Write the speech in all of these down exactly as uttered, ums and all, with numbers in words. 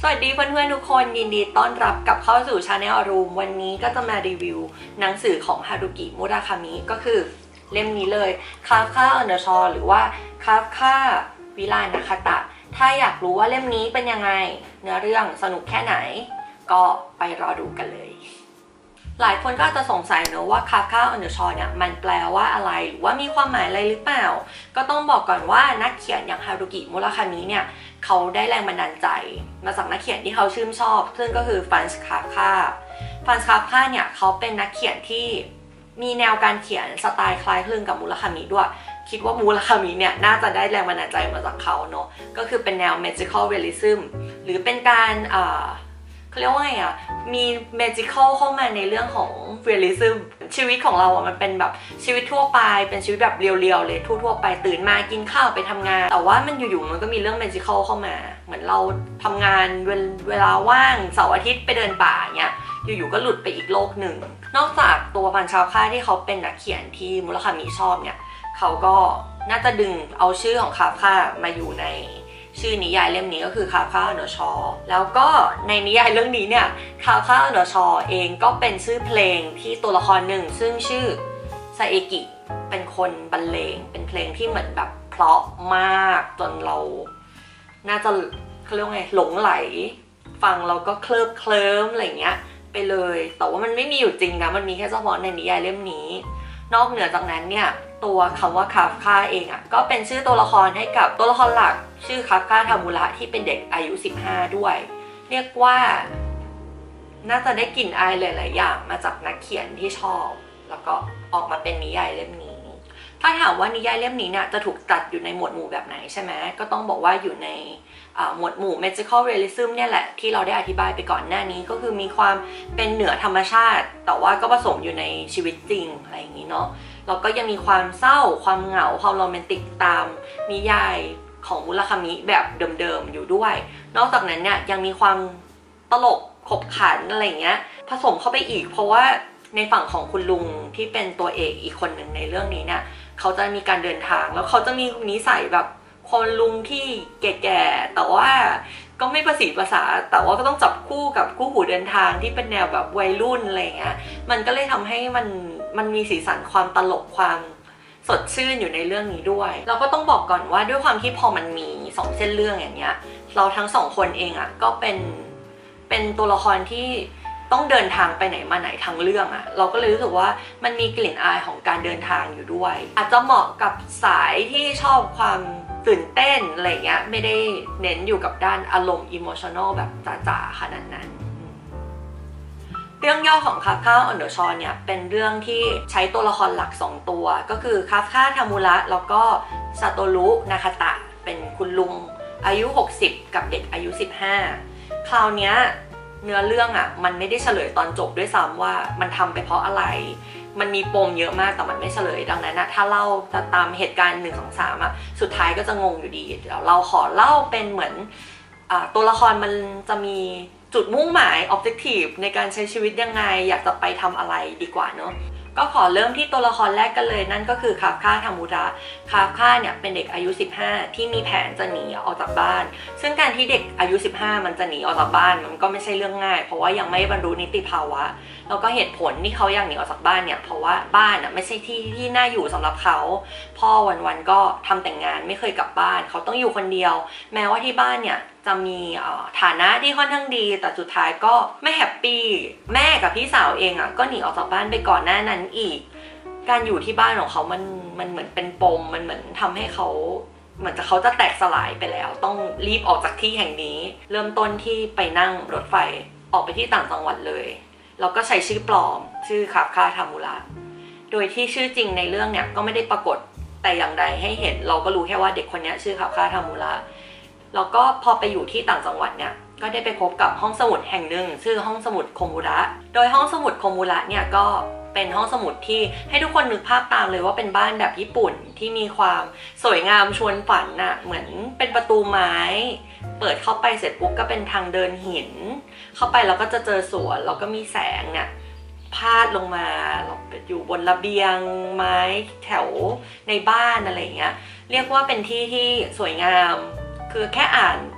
วัสดีเพื่อนๆทุกคนยินดีต้อนรับกลับเข้าสู่ชาแนลรูมวันนี้ก็จะมารีวิวหนังสือของฮารุกิมุราคามิก็คือเล่มนี้เลยคาฟคาอันเดอร์ชอหรือว่าคาฟคาวิลานาคาตะถ้าอยากรู้ว่าเล่มนี้เป็นยังไงเนื้อเรื่องสนุกแค่ไหนก็ไปรอดูกันเลยหลายคนก็อาจจะสงสัยเนอะว่าคาฟคาอันเดอร์ชอเนี่ยมันแปลว่าอะไรหรือว่ามีความหมายอะไรหรือเปล่าก็ต้องบอกก่อนว่านักเขียนอย่างฮารุกิมุราคามิเนี่ยเขาได้แรงบันดาลใจมาจากนักเขียนที่เขาชื่นชอบซึ่งก็คือฟรานซ์คาฟคาฟรานซ์คาฟคาเนี่ยเขาเป็นนักเขียนที่มีแนวการเขียนสไตล์คล้ายคลึงกับมุราคามิด้วยคิดว่ามุราคามิเนี่ยน่าจะได้แรงบันดาลใจมาจากเขาเนอะก็คือเป็นแนว magical realism หรือเป็นการอ่าเขาเรียกว่าไงอ่ะมี magical เข้ามาในเรื่องของ realism ชีวิตของเราอ่ะมันเป็นแบบชีวิตทั่วไปเป็นชีวิตแบบเรียวๆเลยทั่วๆไปตื่นมากินข้าวไปทำงานแต่ว่ามันอยู่ๆมันก็มีเรื่อง magical เข้ามาเหมือนเราทำงานเวลาว่างเสาร์อาทิตย์ไปเดินป่าเนี่ยอยู่ๆก็หลุดไปอีกโลกหนึ่งนอกจากตัวฟรานซ์คาฟคาที่เขาเป็นนักเขียนที่มุราคามิชอบเนี่ยเขาก็น่าจะดึงเอาชื่อของคาฟคามาอยู่ในชื่อนิยายเล่มนี้ก็คือคาฟคาอันเดอร์ชอแล้วก็ในนิยายเรื่องนี้เนี่ยคาฟคาอันเดอร์ชอเองก็เป็นชื่อเพลงที่ตัวละครหนึ่งซึ่งชื่อซาเอกิเป็นคนบรรเลงเป็นเพลงที่เหมือนแบบเพราะมากจนเราน่าจะเขาเรียกว่าไงหลงไหลฟังเราก็เคลิบเคลิ้มอะไรเงี้ยไปเลยแต่ว่ามันไม่มีอยู่จริงนะมันมีแค่เฉพาะในนิยายเล่มนี้นอกเหนือจากนั้นเนี่ยตัวคำว่าคาฟคาเองอ่ะก็เป็นชื่อตัวละครให้กับตัวละครหลักชื่อคาฟคาทามุระที่เป็นเด็กอายุสิบห้าด้วยเรียกว่าน่าจะได้กลิ่นอายหลายๆอย่างมาจากนักเขียนที่ชอบแล้วก็ออกมาเป็นนิยายเล่มนี้ถ้าถามว่านิยายเล่มนี้เนี่ยจะถูกจัดอยู่ในหมวดหมู่แบบไหนใช่ไหมก็ต้องบอกว่าอยู่ในหมวดหมู่ magical realism เนี่ยแหละที่เราได้อธิบายไปก่อนหน้านี้ก็คือมีความเป็นเหนือธรรมชาติแต่ว่าก็ผสมอยู่ในชีวิตจริงอะไรอย่างนี้เนาะแล้วก็ยังมีความเศร้าความเหงาความโรแมนติกตามนิยายของมุราคามิแบบเดิมๆอยู่ด้วยนอกจากนั้นเนี่ยยังมีความตลกขบขันอะไรเงี้ยผสมเข้าไปอีกเพราะว่าในฝั่งของคุณลุงที่เป็นตัวเอกอีกคนหนึ่งในเรื่องนี้เนี่ยเขาจะมีการเดินทางแล้วเขาจะมีนิสัยแบบคนลุงที่แก่ๆแต่ว่าก็ไม่ประสีภาษาแต่ว่าก็ต้องจับคู่กับคู่หูเดินทางที่เป็นแนวแบบวัยรุ่นอะไรเงี้ยมันก็เลยทำให้มันมันมีสีสันความตลกความสดชื่นอยู่ในเรื่องนี้ด้วยเราก็ต้องบอกก่อนว่าด้วยความที่พอมันมีสองเส้นเรื่องอย่างเงี้ยเราทั้งสองคนเองอ่ะก็เป็นเป็นตัวละครที่ต้องเดินทางไปไหนมาไหนทั้งเรื่องอะเราก็เลยรู้สึกว่ามันมีกลิ่นอายของการเดินทางอยู่ด้วยอาจจะเหมาะกับสายที่ชอบความตื่นเต้นอะไรเงี้ยไม่ได้เน้นอยู่กับด้านอารมณ์อิโมชัน a ลแบบจ๋าๆขนาดนั้นเรื่องย่อของคาฟคาอันเดอร์ชอเนี่ยเป็นเรื่องที่ใช้ตัวละครหลักสองตัวก็คือคาฟคาทามุระแล้วก็ซาโตรุนาคาตะเป็นคุณลุงอายุหกสิบกับเด็กอายุสิบห้าคราวเนี้ยเนื้อเรื่องอ่ะมันไม่ได้เฉลยตอนจบด้วยซ้ำว่ามันทำไปเพราะอะไรมันมีปมเยอะมากแต่มันไม่เฉลยดังนั้นนะถ้าเล่าจะตามเหตุการณ์หนึ่งสองสามอ่ะสุดท้ายก็จะงงอยู่ดีเดี๋ยวเราขอเล่าเป็นเหมือนอ่าตัวละครมันจะมีจุดมุ่งหมาย objective ในการใช้ชีวิตยังไงอยากจะไปทำอะไรดีกว่าเนาะก็ขอเริ่มที่ตัวละครแรกกันเลยนั่นก็คือคาฟคาทามุระคาฟคาเนี่ยเป็นเด็กอายุสิบห้าที่มีแผนจะหนีออกจากบ้านซึ่งการที่เด็กอายุสิบห้ามันจะหนีออกจากบ้านมันก็ไม่ใช่เรื่องง่ายเพราะว่ายังไม่บรรลุนิติภาวะแล้วก็เหตุผลที่เขาอยากหนีออกจากบ้านเนี่ยเพราะว่าบ้านอ่ะไม่ใช่ที่ที่น่าอยู่สำหรับเขาพ่อวันๆก็ทำแต่งงานไม่เคยกลับบ้านเขาต้องอยู่คนเดียวแม้ว่าที่บ้านเนี่ยจะมีฐานะที่ค่อนข้างดีแต่สุดท้ายก็ไม่แฮปปี้แม่กับพี่สาวเองอ่ะก็หนีออกจากบ้านไปก่อนหน้านั้นอีกการอยู่ที่บ้านของเขามันมันเหมือนเป็นปมมันเหมือนทำให้เขาเหมือนจะเขาจะแตกสลายไปแล้วต้องรีบออกจากที่แห่งนี้เริ่มต้นที่ไปนั่งรถไฟออกไปที่ต่างจังหวัดเลยแล้วก็ใช้ชื่อปลอมชื่อคาฟคาทามุระโดยที่ชื่อจริงในเรื่องเนี่ยก็ไม่ได้ปรากฏแต่อย่างใดให้เห็นเราก็รู้แค่ว่าเด็กคนนี้ชื่อคาฟคาทามุระแล้วก็พอไปอยู่ที่ต่างจังหวัดเนี่ยก็ได้ไปพบกับห้องสมุดแห่งหนึ่งชื่อห้องสมุดโคมุระโดยห้องสมุดโคมุระเนี่ยก็เป็นห้องสมุดที่ให้ทุกคนนึกภาพตามเลยว่าเป็นบ้านแบบญี่ปุ่นที่มีความสวยงามชวนฝันน่ะเหมือนเป็นประตูไม้เปิดเข้าไปเสร็จปุ๊บก็เป็นทางเดินหินเข้าไปแล้วก็จะเจอสวนแล้วก็มีแสงเนี่ยพาดลงมาอยู่บนระเบียงไม้แถวในบ้านอะไรเงี้ยเรียกว่าเป็นที่ที่สวยงามคือแค่อ่าน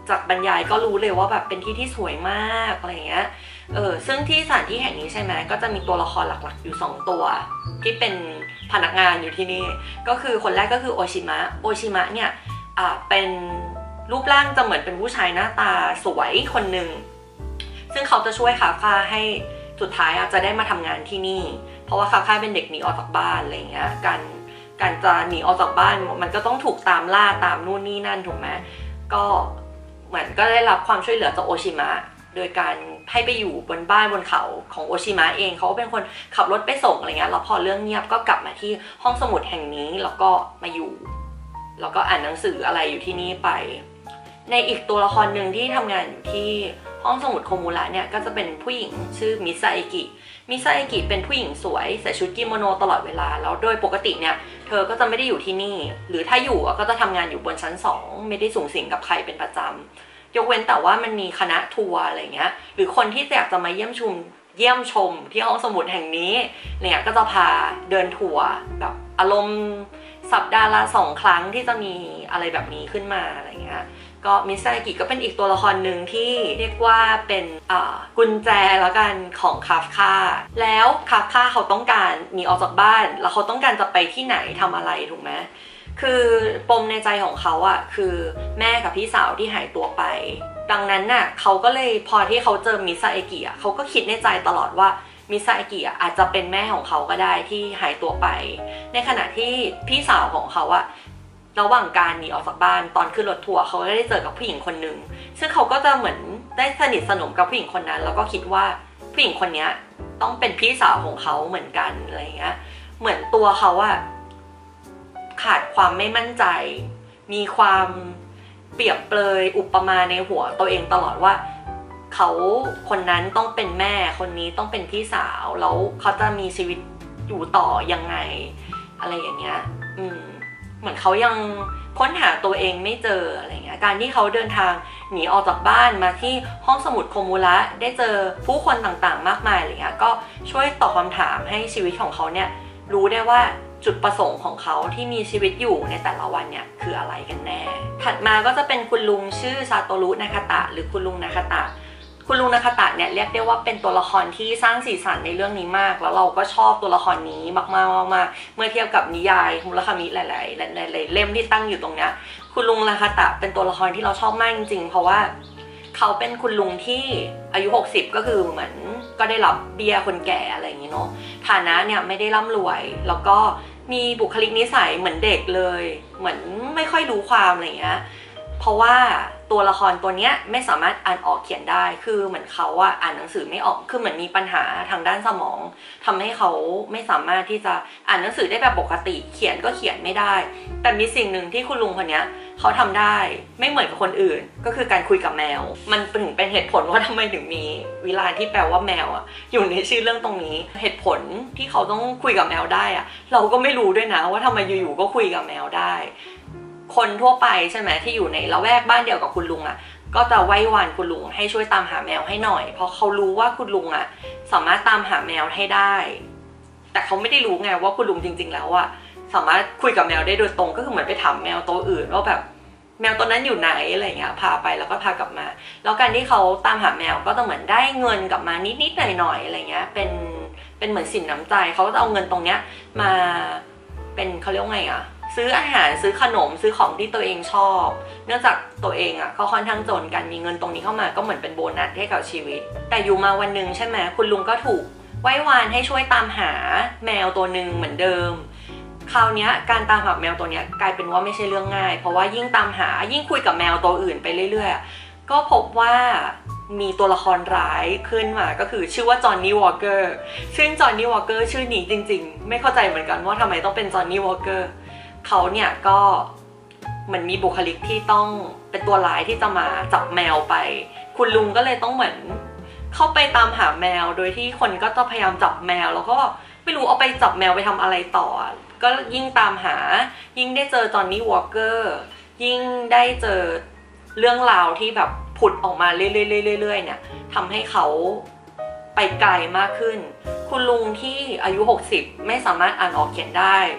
จากบรรยายก็รู้เลยว่าแบบเป็นที่ที่สวยมากอะไรเงี้ยเออซึ่งที่สถานที่แห่งนี้ใช่ไหมก็จะมีตัวละครหลักๆอยู่สองตัวที่เป็นพนักงานอยู่ที่นี่ก็คือคนแรกก็คือโอชิมะโอชิมะเนี่ยอ่าเป็นรูปร่างจะเหมือนเป็นผู้ชายหน้าตาสวยคนหนึ่งซึ่งเขาจะช่วยคาฟ่าให้สุดท้ายอาจจะได้มาทำงานที่นี่เพราะว่าคาฟ่าเป็นเด็กหนีออกจากบ้านอะไรเงี้ยการการจะหนีออกจากบ้านมันก็ต้องถูกตามล่าตามนู่นนี่นั่นถูกไหมก็เหมือนก็ได้รับความช่วยเหลือจากโอชิมะโดยการให้ไปอยู่บนบ้านบนเขาของโอชิมะเองเขาเป็นคนขับรถไปส่งอะไรเงี้ยแล้วพอเรื่องเงียบก็กลับมาที่ห้องสมุดแห่งนี้แล้วก็มาอยู่แล้วก็อ่านหนังสืออะไรอยู่ที่นี่ไปในอีกตัวละครหนึ่งที่ทำงานอยู่ที่ห้องสมุดโคมูระเนี่ยก็จะเป็นผู้หญิงชื่อมิซาเอกิมิซาเอกิเป็นผู้หญิงสวยใส่ชุดกิโมโนตลอดเวลาแล้วโดยปกติเนี่ยเธอก็จะไม่ได้อยู่ที่นี่หรือถ้าอยู่ก็จะทำงานอยู่บนชั้นสองไม่ได้สูงสิงกับใครเป็นประจำยกเว้นแต่ว่ามันมีคณะทัวร์อะไรเงี้ยหรือคนที่อยากจะมาเยี่ยมชมเยี่ยมชมที่ห้องสมุดแห่งนี้เนี่ยก็จะพาเดินทัวร์แบบอารมณ์สัปดาห์ละสองครั้งที่จะมีอะไรแบบนี้ขึ้นมาอะไรเงี้ยก็มิซาเอกิก็เป็นอีกตัวละครหนึ่งที่เรียกว่าเป็นกุญแจแล้วกันของคาฟคาแล้วคาฟคาเขาต้องการหนีออกจากบ้านแล้วเขาต้องการจะไปที่ไหนทำอะไรถูกไหมคือปมในใจของเขาอะคือแม่กับพี่สาวที่หายตัวไปดังนั้นน่ะเขาก็เลยพอที่เขาเจอมิซาเอกิอะเขาก็คิดในใจตลอดว่ามิซาเอกิอะอาจจะเป็นแม่ของเขาก็ได้ที่หายตัวไปในขณะที่พี่สาวของเขาอะระหว่างการหนีออกจากบ้านตอนขึ้นรถทัวร์เขาได้เจอกับผู้หญิงคนหนึ่งซึ่งเขาก็จะเหมือนได้สนิทสนมกับผู้หญิงคนนั้นแล้วก็คิดว่าผู้หญิงคนนี้ต้องเป็นพี่สาวของเขาเหมือนกันอะไรเงี้ยเหมือนตัวเขาอะขาดความไม่มั่นใจมีความเปรียบเปรยอุปมาในหัวตัวเองตลอดว่าเขาคนนั้นต้องเป็นแม่คนนี้ต้องเป็นพี่สาวแล้วเขาจะมีชีวิตอยู่ต่อยังไงอะไรอย่างเงี้ยอืมเหมือนเขายังค้นหาตัวเองไม่เจออะไรเงี้ยการที่เขาเดินทางหนีออกจากบ้านมาที่ห้องสมุดโคมูระได้เจอผู้คนต่างๆมากมายอะไรเงี้ยก็ช่วยตอบคำถามให้ชีวิตของเขาเนี่ยรู้ได้ว่าจุดประสงค์ของเขาที่มีชีวิตอยู่ในแต่ละวันเนี่ยคืออะไรกันแน่ถัดมาก็จะเป็นคุณลุงชื่อซาโตรุนาคาตะหรือคุณลุงนาคาตะคุณลุงนาคาตะเนี่ยเรียกได้ว่าเป็นตัวละครที่สร้างสีสันในเรื่องนี้มากแล้วเราก็ชอบตัวละครนี้มากๆๆเมื่อเทียบกับนิยายมุราคามิหลายๆหลายๆเล่มที่ตั้งอยู่ตรงเนี้ยคุณลุงนาคาตะเป็นตัวละครที่เราชอบมากจริงๆเพราะว่าเขาเป็นคุณลุงที่อายุหกสิบก็คือเหมือนก็ได้รับเบี้ยคนแก่อะไรอย่างนี้เนาะฐานะเนี่ยไม่ได้ร่ำรวยแล้วก็มีบุคลิกนิสัยเหมือนเด็กเลยเหมือนไม่ค่อยรู้ความอะไรอย่างเงี้ยเพราะว่าตัวละครตัวเนี้ยไม่สามารถอ่านออกเขียนได้คือเหมือนเขาอะอ่านหนังสือไม่ออกคือเหมือนมีปัญหาทางด้านสมองทำให้เขาไม่สามารถที่จะอ่านหนังสือได้แบบปกติเขียนก็เขียนไม่ได้แต่มีสิ่งหนึ่งที่คุณลุงคนนี้เขาทำได้ไม่เหมือนกับคนอื่นก็คือการคุยกับแมวมันถึงเป็นเหตุผลว่าทำไมถึงมีวิลาที่แปลว่าแมวอะอยู่ในชื่อเรื่องตรงนี้เหตุผลที่เขาต้องคุยกับแมวได้อะเราก็ไม่รู้ด้วยนะว่าทำไมอยู่ๆก็คุยกับแมวได้คนทั่วไปใช่ไหมที่อยู่ในละแวกบ้านเดียวกับคุณลุงอ่ะก็จะไหว้วานคุณลุงให้ช่วยตามหาแมวให้หน่อยเพราะเขารู้ว่าคุณลุงอ่ะสามารถตามหาแมวให้ได้แต่เขาไม่ได้รู้ไงว่าคุณลุงจริงๆแล้วอ่ะสามารถคุยกับแมวได้โดยตรงก็คือเหมือนไปถามแมวตัวอื่นว่าแบบแมวตัวนั้นอยู่ไหนอะไรเงี้ยพาไปแล้วก็พากลับมาแล้วการที่เขาตามหาแมวก็จะเหมือนได้เงินกลับมานิดๆหน่อยๆอะไรเงี้ยเป็นเป็นเหมือนสินน้ำใจเขาก็จะเอาเงินตรงเนี้ยมาเป็นเขาเรียกว่าไงอ่ะซื้ออาหารซื้อขนมซื้อของที่ตัวเองชอบเนื่องจากตัวเองอ่ะเขาค่อนข้างจนกันมีเงินตรงนี้เข้ามาก็เหมือนเป็นโบนัสให้กับชีวิตแต่อยู่มาวันหนึ่งใช่ไหมคุณลุงก็ถูกไหว้วานให้ช่วยตามหาแมวตัวหนึ่งเหมือนเดิมคราวนี้การตามหาแมวตัวนี้กลายเป็นว่าไม่ใช่เรื่องง่ายเพราะว่ายิ่งตามหายิ่งคุยกับแมวตัวอื่นไปเรื่อยๆก็พบว่ามีตัวละครร้ายขึ้นมาก็คือชื่อว่าจอห์นนี่วอลเกอร์ซึ่งจอห์นนี่วอลเกอร์ชื่อนี้จริงๆไม่เข้าใจเหมือนกันว่าทำไมต้องเป็นจอห์นนี่วอลเกอร์เขาเนี่ยก็เหมือนมีบุคลิกที่ต้องเป็นตัวร้ายที่จะมาจับแมวไปคุณลุงก็เลยต้องเหมือนเข้าไปตามหาแมวโดยที่คนก็จะพยายามจับแมวแล้วก็ไม่รู้เอาไปจับแมวไปทำอะไรต่อก็ยิ่งตามหายิ่งได้เจอจอห์นนี่วอลเกอร์ยิ่งได้เจอเรื่องราวที่แบบผุดออกมาเรื่อยๆๆๆเนี่ยทำให้เขาไปไกลมากขึ้นคุณลุงที่อายุหกสิบไม่สามารถอ่านออกเขียนได้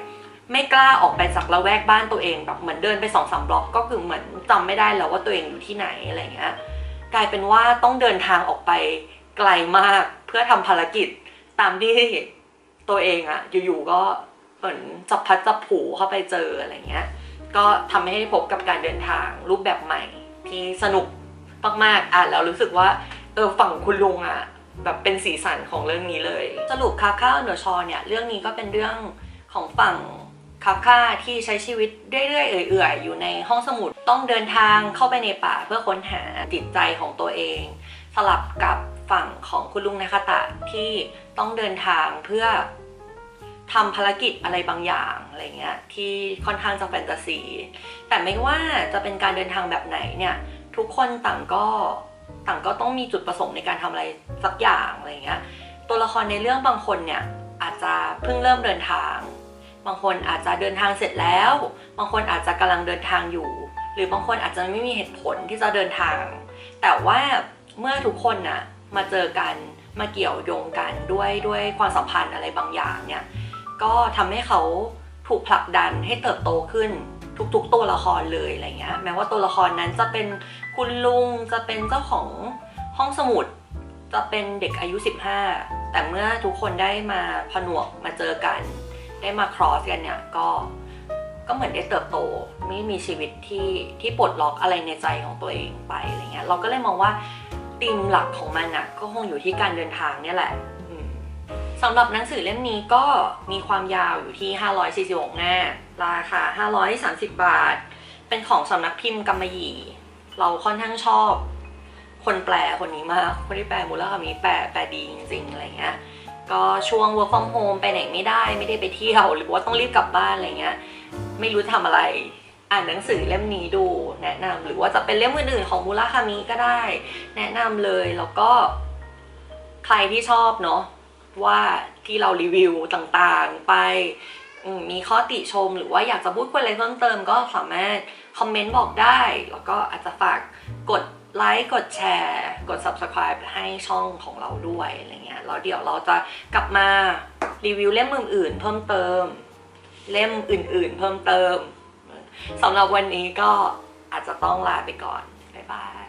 ไม่กล้าออกไปจากละแวกบ้านตัวเองแบบเหมือนเดินไปสองสามบล็อกก็คือเหมือนจำไม่ได้แล้วว่าตัวเองอยู่ที่ไหนอะไรเงี้ยกลายเป็นว่าต้องเดินทางออกไปไกลมากเพื่อทำภารกิจตามที่ตัวเองอะอยู่ๆก็เหมือนจับพัดจับผูเข้าไปเจออะไรเงี้ยก็ทำให้พบกับการเดินทางรูปแบบใหม่ที่สนุกมากๆอ่ะแล้วรู้สึกว่าเออฝั่งคุณลุงอะแบบเป็นสีสันของเรื่องนี้เลยสรุปคาค่าเนอร์ชอเนี่ยเรื่องนี้ก็เป็นเรื่องของฝั่งคาค่าที่ใช้ชีวิตเรื่อยๆเอื่อยๆอยู่ในห้องสมุดต้องเดินทางเข้าไปในป่าเพื่อค้นหาจิตใจของตัวเองสลับกับฝั่งของคุณลุงนาคาตะที่ต้องเดินทางเพื่อทำภารกิจอะไรบางอย่างอะไรเงี้ยที่ค่อนข้างจะแฟนตาซีแต่ไม่ว่าจะเป็นการเดินทางแบบไหนเนี่ยทุกคนต่างก็ต่างก็ต้องมีจุดประสงค์ในการทำอะไรสักอย่างอะไรเงี้ยตัวละครในเรื่องบางคนเนี่ยอาจจะเพิ่งเริ่มเดินทางบางคนอาจจะเดินทางเสร็จแล้วบางคนอาจจะกำลังเดินทางอยู่หรือบางคนอาจจะไม่มีเหตุผลที่จะเดินทางแต่ว่าเมื่อทุกคนน่ะมาเจอกันมาเกี่ยวโยงกันด้วยด้วยความสัมพันธ์อะไรบางอย่างเนี่ยก็ทำให้เขาถูกผลักดันให้เติบโตขึ้นทุกๆตัวละครเลยอะไรเงี้ยแม้ว่าตัวละครนั้นจะเป็นคุณลุงจะเป็นเจ้าของห้องสมุดจะเป็นเด็กอายุสิบห้าแต่เมื่อทุกคนได้มาผนวกมาเจอกันได้มาครอสกันเนี่ยก็ก็เหมือนได้เติบโตไม่มีชีวิตที่ที่ปลดล็อกอะไรในใจของตัวเองไปอะไรเงี้ยเราก็เลยมองว่าธีมหลักของมันน่ะก็คงอยู่ที่การเดินทางเนี่ยแหละสำหรับหนังสือเล่มนี้ก็มีความยาวอยู่ที่ห้าร้อยสี่สิบหกหน้าราคาห้าร้อยสามสิบบาทเป็นของสำนักพิมพ์กำมะหยี่เราค่อนข้างชอบคนแปลคนนี้มากคนที่แปลมูลค่ามีแปลแปลดีจริงๆอะไรเงี้ยก็ช่วง work from home ไปไหนไม่ได้ไม่ได้ไปเที่ยวหรือว่าต้องรีบกลับบ้านอะไรเงี้ยไม่รู้ทำอะไรอ่านหนังสือเล่มนี้ดูแนะนำหรือว่าจะเป็นเล่มอื่นๆของมูราคามิก็ได้แนะนำเลยแล้วก็ใครที่ชอบเนาะว่าที่เรารีวิวต่างๆไปมีข้อติชมหรือว่าอยากจะพูดคุยอะไรเพิ่มเติมก็สามารถคอมเมนต์บอกได้แล้วก็อาจจะฝากกดไลค์กดแชร์กด ซับสไครบ์ ให้ช่องของเราด้วยอะไรเงี้ยแล้วเดี๋ยวเราจะกลับมารีวิวเล่มอื่นๆเพิ่มเติมเล่มอื่นๆเพิ่มเติมสำหรับวันนี้ก็อาจจะต้องลาไปก่อนบ๊ายบาย